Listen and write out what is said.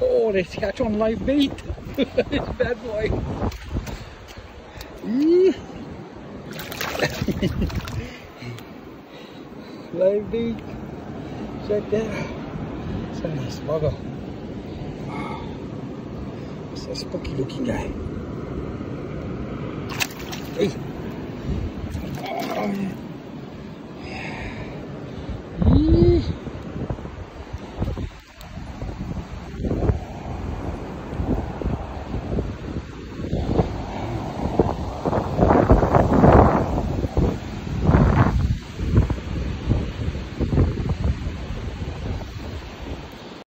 Oh, let's catch on live bait. This bad boy. Live bait. Check that. It's a nice bugger. It's a spooky looking guy. Hey. Oh, man.